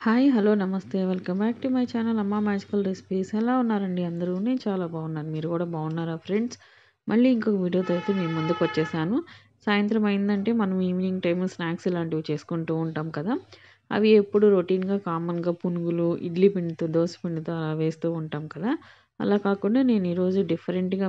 Hi! Hello! నమస్తే. Welcome back to my channel అమ్మ magical recipes. ఎలా ఉన్నారండి అందరూ? నేను చాలా బాగున్నాను. మీరు కూడా బాగున్నారా ఫ్రెండ్స్? మళ్ళీ ఇంకొక వీడియోతో అయితే మీ ముందుకొచ్చేసాను. సాయంత్రం అయిందంటే మనం ఈవినింగ్ టైమ్ స్నాక్స్ ఇలాంటివి చేసుకుంటూ ఉంటాం కదా! అవి ఎప్పుడు రొటీన్‌గా కామన్‌గా పునుగులు, ఇడ్లీ పిండితో, దోస పిండితో అలా వేస్తూ ఉంటాం కదా! అలా కాకుండా నేను ఈరోజు డిఫరెంట్‌గా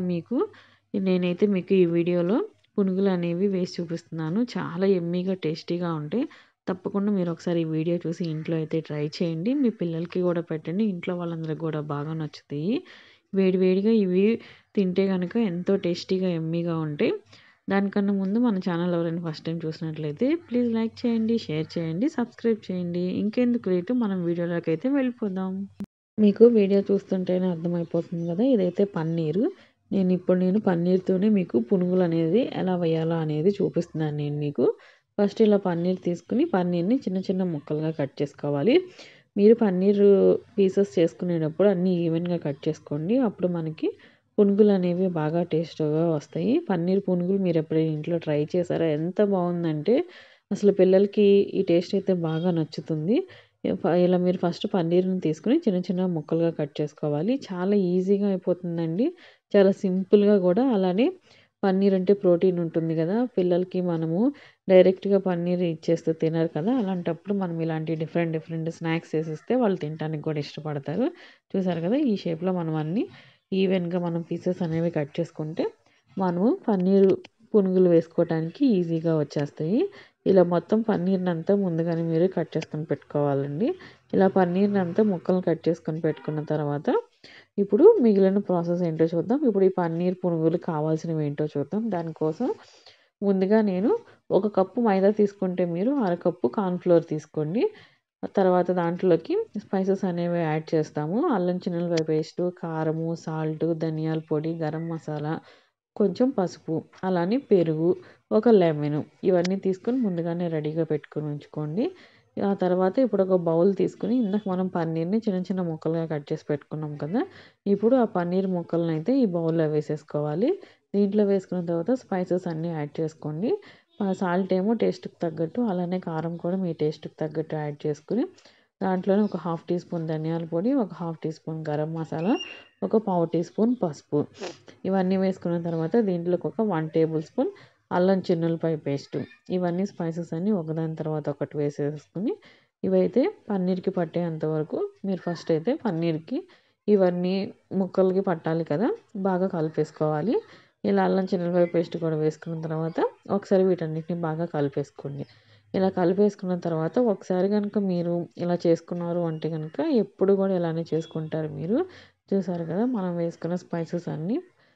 నేనైతే మీకు ఈ వీడియోలో పునుగులనేవి వేసి చూపిస్తున్నాను. చాలా యమ్మీగా, టేస్టీగా ఉంటాయి. తప్పకుండా మీరొకసారి ఈ వీడియో చూసి ఇంట్లో అయితే ట్రై చేయండి. మీ పిల్లలకి గూడా పెట్టండి. ఇంట్లో వాళ్ళందరికి గూడా బాగా నచ్చుతాయి. వేడి వేడిగా ఇవి తింటే గనక ఎంతో టేస్టీగా, యమ్మీగా ఉంటాయి. దానికన్నా ముందు మన ఛానల్ ఎవరైనా ఫస్ట్ టైమ్ చూసినట్లయితే ప్లీజ్ లైక్ చేయండి, షేర్ చేయండి, సబ్స్క్రైబ్ చేయండి. ఇంకెందుకు లేటు మనం వీడియోలోకైతే వెళ్ళిపోదాం. మీకు వీడియో చూస్తుంటేనే అర్థమైపోతుంది గదా! ఇదైతే పన్నీరు. నేను పన్నీర్‌తోనే మీకు పునుగులనేది ఎలా వేయాలా అనేది చూపిస్తున్నాను నేను మీకు. ఫస్ట్ ఇలా పన్నీర్ తీసుకొని, పన్నీర్‌ని చిన్న చిన్న ముక్కలుగా కట్ చేసుకోవాలి. మీరు పన్నీరు పీసెస్ చేసుకునేటప్పుడు అన్నీ ఈవెన్‌గా కట్ చేసుకోండి. అప్పుడు మనకి పునుగులనేవి బాగా టేస్ట్‌గా వస్తాయి. పన్నీర్ పునుగులు మీరెప్పుడైనా ఇంట్లో ట్రై చేశారా? ఎంత బావుందంటే అసలు పిల్లలకి ఈ టేస్ట్ అయితే బాగా నచ్చుతుంది. ఇలా మీరు ఫస్ట్ పన్నీర్‌ని తీసుకొని చిన్న చిన్న ముక్కలుగా కట్ చేసుకోవాలి. చాలా ఈజీగా అయిపోతుందండి. చాలా సింపుల్‌గా గూడా అలానే పన్నీర్ అంటే ప్రోటీన్ ఉంటుంది గదా! పిల్లలకి మనము డైరెక్ట్‌గా పన్నీర్ ఇచ్చేస్తే తినరు కదా! అలాంటప్పుడు మనం ఇలాంటి డిఫరెంట్ డిఫరెంట్ స్నాక్స్ చేసిస్తే వాళ్ళు తినటానికి గూడా ఇష్టపడతారు. చూసారు గదా! ఈ షేప్‌లో మనం అన్నీ ఈవెన్‌గా మనం పీసెస్ అనేవి కట్ చేసుకుంటే మనము పన్నీరు పునుగులు వేసుకోవటానికి ఈజీగా వచ్చేస్తాయి. ఇలా మొత్తం పన్నీర్‌నంతా ముందుగానే మీరు కట్ చేసుకొని పెట్టుకోవాలండి. ఇలా పన్నీర్‌నంతా ముక్కలు కట్ చేసుకొని పెట్టుకున్న తర్వాత ఇప్పుడు మిగిలిన ప్రాసెస్ ఏంటో చూద్దాం. ఇప్పుడు ఈ పన్నీర్ పునుగులు కావాల్సినవి ఏంటో చూద్దాం. దానికోసం ముందుగా నేను ఒక కప్పు మైదా తీసుకుంటే మీరు అరకప్పు కార్న్ ఫ్లోర్ తీసుకోండి. తర్వాత దాంట్లోకి స్పైసెస్ అనేవి యాడ్ చేస్తాము. అల్లం చిన్నుల్లిపాయ పేస్టు, కారము, సాల్టు, ధనియాల పొడి, గరం మసాలా, కొంచెం పసుపు, అలానే పెరుగు, ఒక లెమను ఇవన్నీ తీసుకొని ముందుగానే రెడీగా పెట్టుకొని ఉంచుకోండి. ఆ తర్వాత ఇప్పుడు ఒక బౌల్ తీసుకొని ఇందాక మనం పన్నీర్‌ని చిన్న చిన్న ముక్కలుగా కట్ చేసి పెట్టుకున్నాం కదా! ఇప్పుడు ఆ పన్నీర్ ముక్కలనైతే ఈ బౌల్‌లో వేసేసుకోవాలి. దీంట్లో వేసుకున్న తర్వాత స్పైసెస్ అన్నీ యాడ్ చేసుకోండి. సాల్ట్ ఏమో టేస్ట్‌కి తగ్గట్టు, అలానే కారం కూడా మీ టేస్ట్‌కి తగ్గట్టు యాడ్ చేసుకొని, దాంట్లోనే ఒక హాఫ్ టీ స్పూన్ ధనియాల పొడి, ఒక half teaspoon garam masala, ఒక పావు టీ స్పూన్ పసుపు ఇవన్నీ వేసుకున్న తర్వాత దీంట్లోకి ఒక 1 టేబుల్ స్పూన్ అల్లం చిన్నుల్లిపాయ పేస్టు ఇవన్నీ స్పైసెస్ అన్నీ ఒకదాని తర్వాత ఒకటి వేసేసుకొని ఇవైతే పన్నీర్‌కి పట్టేంత వరకు మీరు ఫస్ట్ అయితే పన్నీర్‌కి ఇవన్నీ ముక్కలకి పట్టాలి కదా! బాగా కలిపేసుకోవాలి. ఇలా అల్లం చిన్నుల్లిపాయ పేస్ట్ కూడా వేసుకున్న తర్వాత ఒకసారి వీటన్నిటిని బాగా కలిపేసుకోండి. ఇలా కలిపేసుకున్న తర్వాత ఒకసారి గనుక మీరు ఇలా చేసుకున్నారు అంటే గనుక ఎప్పుడు కూడా ఇలానే చేసుకుంటారు మీరు. చూసారు కదా! మనం వేసుకున్న స్పైసెస్ అన్నీ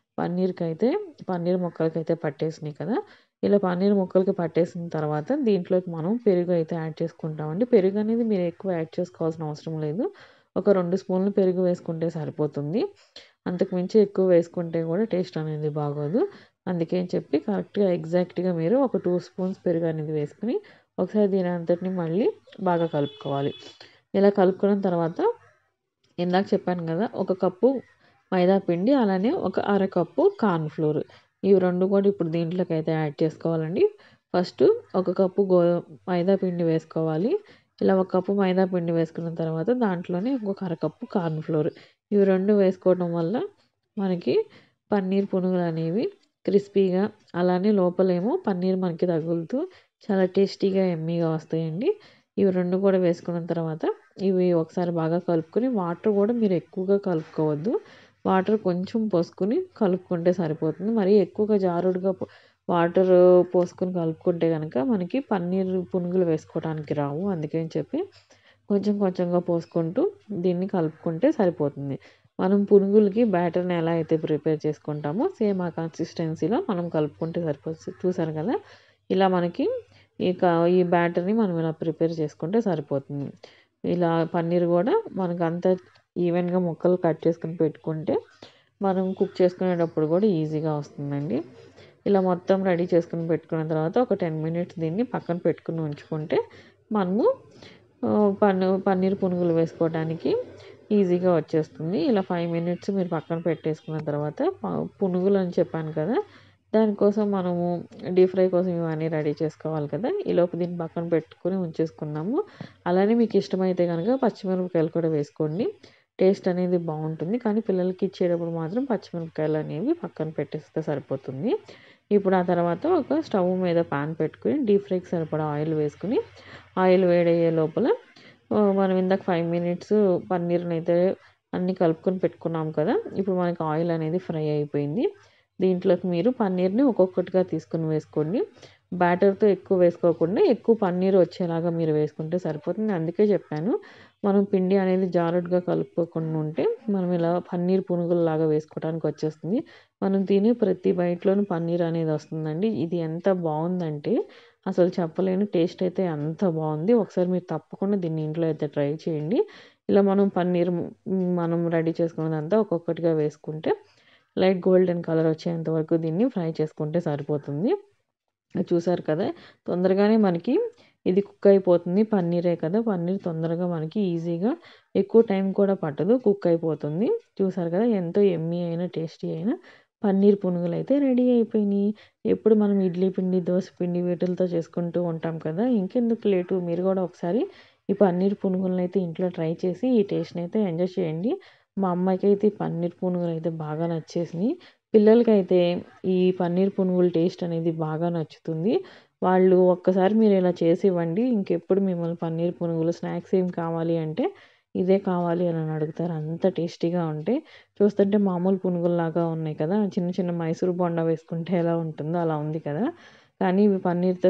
పన్నీర్ ముక్కలకైతే పట్టేసినాయి కదా! ఇలా పన్నీర్ ముక్కలకి పట్టేసిన తర్వాత దీంట్లోకి మనం పెరుగు అయితే యాడ్ చేసుకుంటామండి. పెరుగు అనేది మీరు ఎక్కువ యాడ్ చేసుకోవాల్సిన అవసరం లేదు. ఒక 2 స్పూన్లు పెరుగు వేసుకుంటే సరిపోతుంది. అంతకు మించి ఎక్కువ వేసుకుంటే కూడా టేస్ట్ అనేది బాగోదు. అందుకని చెప్పి కరెక్ట్‌గా ఎగ్జాక్ట్‌గా మీరు ఒక 2 స్పూన్స్ పెరుగు అనేది వేసుకొని ఒకసారి దీని అంతటిని మళ్ళీ బాగా కలుపుకోవాలి. ఇలా కలుపుకున్న తర్వాత ఇందాక చెప్పాను గదా! ఒక కప్పు మైదా పిండి, అలానే ఒక అరకప్పు కార్న్ ఫ్లోర్. ఇవి 2 కూడా ఇప్పుడు దీంట్లోకైతే యాడ్ చేసుకోవాలండి. ఫస్టు ఒక కప్పు మైదా పిండి వేసుకోవాలి. ఇలా ఒక కప్పు మైదా పిండి వేసుకున్న తర్వాత దాంట్లోనే ఇంకొక అరకప్పు కార్న్ ఫ్లోర్. ఇవి 2 వేసుకోవడం వల్ల మనకి పన్నీర్ పునుగులనేవి క్రిస్పీగా, అలానే లోపలేమో పన్నీర్ మనకి తగులుతూ చాలా టేస్టీగా, యమ్మీగా వస్తాయండి. ఇవి 2 కూడా వేసుకున్న తర్వాత ఇవి ఒకసారి బాగా కలుపుకొని వాటర్ కూడా మీరు ఎక్కువగా కలుపుకోవద్దు. వాటర్ కొంచెం పోసుకొని కలుపుకుంటే సరిపోతుంది. మరీ ఎక్కువగా జారుడుగా వాటరు పోసుకొని కలుపుకుంటే గనక మనకి పన్నీర్ పునుగులు వేసుకోవడానికి రావు. అందుకని చెప్పి కొంచెం కొంచెంగా పోసుకుంటూ దీన్ని కలుపుకుంటే సరిపోతుంది. మనం పునుగులకి బ్యాటర్‌ని ఎలా అయితే ప్రిపేర్ చేసుకుంటామో సేమ్ ఆ కన్సిస్టెన్సీలో మనం కలుపుకుంటే సరిపోతుంది. చూసారు కదా! ఇలా మనకి ఇక ఈ బ్యాటర్‌ని మనం ఇలా ప్రిపేర్ చేసుకుంటే సరిపోతుంది. ఇలా పన్నీర్ గూడా మనకంతా ఈవెన్‌గా ముక్కలు కట్ చేసుకొని పెట్టుకుంటే, మనం కుక్ చేసుకునేటప్పుడు గూడా ఈజీగా వస్తుందండి. ఇలా మొత్తం రెడీ చేసుకొని పెట్టుకున్న తర్వాత ఒక 10 మినిట్స్ దీన్ని పక్కన పెట్టుకొని ఉంచుకుంటే, మనము పన్నీర్ పునుగులు వేసుకోవడానికి ఈజీగా వచ్చేస్తుంది. ఇలా 5 మినిట్స్ మీరు పక్కన పెట్టేసుకున్న తర్వాత పునుగులు అని చెప్పాను కదా! దానికోసం మనము డీప్ ఫ్రై కోసం ఇవన్నీ రెడీ చేసుకోవాలి కదా! ఈలోపు దీన్ని పక్కన పెట్టుకొని ఉంచేసుకున్నాము. అలానే మీకు ఇష్టమైతే గనక పచ్చిమిరపకాయలు కూడా వేసుకోండి. టేస్ట్ అనేది బావుంటుంది. కానీ పిల్లలకి ఇచ్చేటప్పుడు మాత్రం పచ్చిమిరపకాయలనేవి పక్కన పెట్టేస్తే సరిపోతుంది. ఇప్పుడు ఆ తర్వాత ఒక స్టవ్ మీద పాన్ పెట్టుకొని డీప్ ఫ్రైకి సరిపడా ఆయిల్ వేసుకొని, ఆయిల్ వేడయ్యే లోపల మనం ఇందాక 5 మినిట్స్ పన్నీర్‌నైతే అన్నీ కలుపుకొని పెట్టుకున్నాం కదా! ఇప్పుడు మనకి ఆయిల్ అనేది ఫ్రై అయిపోయింది. దీంట్లోకి మీరు పన్నీర్‌ని ఒక్కొక్కటిగా తీసుకొని వేసుకోండి. బ్యాటర్‌తో ఎక్కువ వేసుకోకుండా ఎక్కువ పన్నీర్ వచ్చేలాగా మీరు వేసుకుంటే సరిపోతుంది. అందుకే చెప్పాను. మనం పిండి అనేది జారుడుగా కలుపుకోకుండా ఉంటే మనం ఇలా పన్నీర్ పునుగుల్లాగా వేసుకోవడానికి వచ్చేస్తుంది. మనం తినే ప్రతి బైట్‌లోనూ పన్నీర్ అనేది వస్తుందండి. ఇది ఎంత బావుందంటే అసలు చెప్పలేను. టేస్ట్ అయితే అంత బావుంది. ఒకసారి మీరు తప్పకుండా దీన్ని ఇంట్లో అయితే ట్రై చేయండి. ఇలా మనం పన్నీర్ మనం రెడీ చేసుకున్నదంతా ఒక్కొక్కటిగా వేసుకుంటే లైట్ గోల్డెన్ కలర్ వచ్చేంత వరకు దీన్ని ఫ్రై చేసుకుంటే సరిపోతుంది. చూసారు కదా! తొందరగానే మనకి ఇది కుక్ అయిపోతుంది. పన్నీరే కదా! పన్నీర్ తొందరగా మనకి ఈజీగా ఎక్కువ టైం కూడా పట్టదు. కుక్ అయిపోతుంది. చూసారు కదా! ఎంతో యమ్మీ అయిన, టేస్టీ అయిన పన్నీర్ పునుగులైతే రెడీ అయిపోయినాయి. ఎప్పుడు మనం ఇడ్లీ పిండి, దోస పిండి వీటిలతో చేసుకుంటూ ఉంటాం కదా! ఇంకెందుకు లేటు మీరు కూడా ఒకసారి ఈ పన్నీర్ పునుగులనైతే ఇంట్లో ట్రై చేసి ఈ టేస్ట్‌నైతే ఎంజాయ్ చేయండి. మా అమ్మాయికైతే ఈ పన్నీర్ పునుగులైతే బాగా నచ్చేసినియి. పిల్లలకైతే ఈ పన్నీర్ పునుగుల టేస్ట్ అనేది బాగా నచ్చుతుంది. వాళ్ళు ఒక్కసారి మీరు ఇలా చేసి ఇవ్వండి. ఇంకెప్పుడు మిమ్మల్ని పన్నీర్ పునుగులు స్నాక్స్ ఏం కావాలి అంటే, ఇదే కావాలి అని అడుగుతారు. అంత టేస్టీగా ఉంటాయి. చూస్తుంటే మామూలు పునుగుల్లాగా ఉన్నాయి కదా! చిన్న చిన్న మైసూర్ బోండా వేసుకుంటే ఎలా ఉంటుందో అలా ఉంది కదా! కానీ ఇవి పన్నీర్‌తో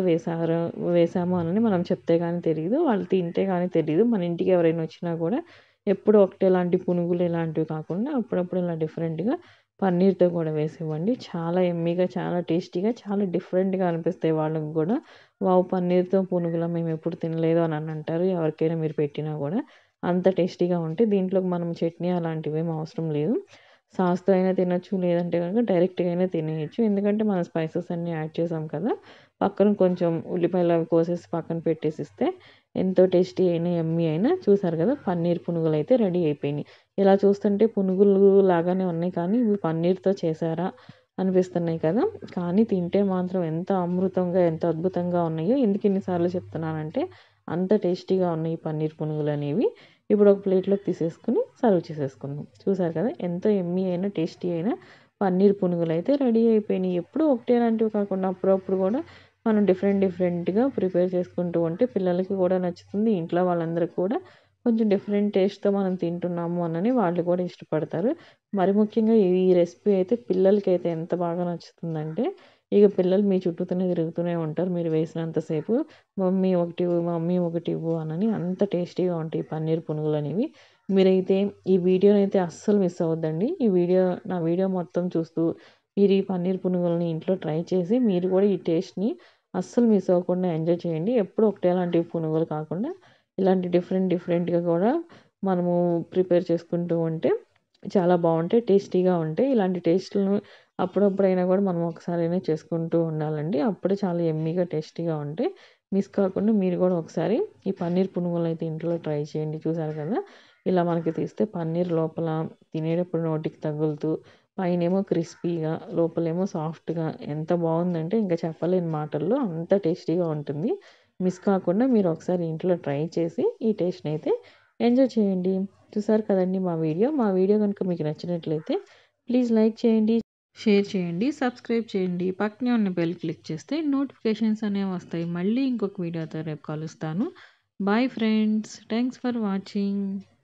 వేసాము అనని మనం చెప్తే గాని తెలీదు. వాళ్ళు తింటే గాని తెలీదు. మన ఇంటికి ఎవరైనా వచ్చినా కూడా ఎప్పుడూ ఒకటేలాంటి పునుగులు ఇలాంటివి కాకుండా అప్పుడప్పుడు ఇలా డిఫరెంట్‌గా పన్నీర్‌తో కూడా వేసివ్వండి. చాలా యమ్మీగా, చాలా టేస్టీగా, చాలా డిఫరెంట్‌గా అనిపిస్తాయి వాళ్ళకి గూడా. వావ్! పన్నీర్‌తో పునుగులా మేమెప్పుడు తినలేదు అని అంటారు. ఎవరికైనా మీరు పెట్టినా గూడా. అంత టేస్టీగా ఉంటాయి. దీంట్లోకి మనం చట్నీ అలాంటివేమి అవసరం లేదు. సాస్‌తో అయినా తినొచ్చు. లేదంటే గనుక డైరెక్ట్‌గా అయినా తినేయొచ్చు. ఎందుకంటే మనం స్పైసెస్ అన్నీ యాడ్ చేసాం కదా! పక్కన కొంచెం ఉల్లిపాయలు అవి కోసేసి పక్కన పెట్టేసిస్తే ఎంతో టేస్టీ అయిన, యమ్మీ అయిన చూసారు కదా! పన్నీర్ పునుగులైతే రెడీ అయిపోయినాయి. ఇలా చూస్తుంటే పునుగులు లాగానే ఉన్నాయి కానీ ఇవి పన్నీర్‌తో చేశారా అనిపిస్తున్నాయి కదా! కానీ తింటే మాత్రం ఎంత అమృతంగా, ఎంత అద్భుతంగా ఉన్నాయో ఎందుకు ఇన్ని సార్లు చెప్తున్నానంటే అంత టేస్టీగా ఉన్నాయి ఈ పన్నీర్ పునుగులనేవి. ఇప్పుడు ఒక ప్లేట్‌లోకి తీసేసుకొని సర్వ్ చేసేసుకుందాం. చూసారు కదా! ఎంతో యమ్మీ అయిన, టేస్టీ అయిన పన్నీర్ పునుగులైతే రెడీ అయిపోయినాయి. ఎప్పుడూ ఒకటేలాంటివి కాకుండా అప్పుడప్పుడు కూడా మనం డిఫరెంట్‌గా ప్రిపేర్ చేసుకుంటూ ఉంటే పిల్లలకి కూడా నచ్చుతుంది. ఇంట్లో వాళ్ళందరికి కూడా కొంచెం డిఫరెంట్ టేస్ట్‌తో మనం తింటున్నాము అనని వాళ్ళు కూడా ఇష్టపడతారు. మరి ముఖ్యంగా ఈ రెసిపీ అయితే పిల్లలకైతే ఎంత బాగా నచ్చుతుందంటే, ఇక పిల్లలు మీ చుట్టూతోనే తిరుగుతూనే ఉంటారు మీరు వేసినంత సేపు. మమ్మీ ఒకటివ్వు, మమ్మీ ఒకటివ్వు అనని అంత టేస్టీగా ఉంటాయి ఈ పన్నీర్ పునుగులనేవి. మీరైతే ఈ వీడియోనైతే అస్సలు మిస్ అవ్వద్దండి. నా వీడియో మొత్తం చూస్తూ మీరు ఈ పన్నీర్ పునుగులని ఇంట్లో ట్రై చేసి మీరు కూడా ఈ టేస్ట్‌ని అస్సలు మిస్ అవ్వకుండా ఎంజాయ్ చేయండి. ఎప్పుడు ఒకటేలాంటి పునుగులు కాకుండా ఇలాంటి డిఫరెంట్‌గా కూడా మనము ప్రిపేర్ చేసుకుంటూ ఉంటే చాలా బావుంటాయి. టేస్టీగా ఉంటాయి. ఇలాంటి టేస్ట్‌లను అప్పుడప్పుడైనా కూడా మనం ఒకసారైనా చేసుకుంటూ ఉండాలండి. అప్పుడే చాలా యమ్మీగా, టేస్టీగా ఉంటాయి. మిస్ కాకుండా మీరు కూడా ఒకసారి ఈ పన్నీర్ పునుగులనైతే ఇంట్లో ట్రై చేయండి. చూసారు కదా! ఇలా మనకి తీస్తే పన్నీర్ లోపల తినేటప్పుడు నోటికి తగులుతూ పైనేమో క్రిస్పీగా, లోపలేమో సాఫ్ట్‌గా ఎంత బావుందంటే ఇంక చెప్పలేని మాటల్లో అంత టేస్టీగా ఉంటుంది. మిస్ కాకుండా మీరు ఒకసారి ఇంట్లో ట్రై చేసి ఈ టేస్ట్‌నైతే ఎంజాయ్ చేయండి. చూసారు కదండీ మా వీడియో. మా వీడియో గనుక మీకు నచ్చినట్లయితే ప్లీజ్ లైక్ చేయండి, షేర్ చేయండి, సబ్స్క్రైబ్ చేయండి. పక్కనే ఉన్న బెల్ క్లిక్ చేస్తే నోటిఫికేషన్స్ అనేవి వస్తాయి. మళ్ళీ ఇంకొక వీడియోతో రేపు కలుస్తాను. Bye friends. Thanks for watching.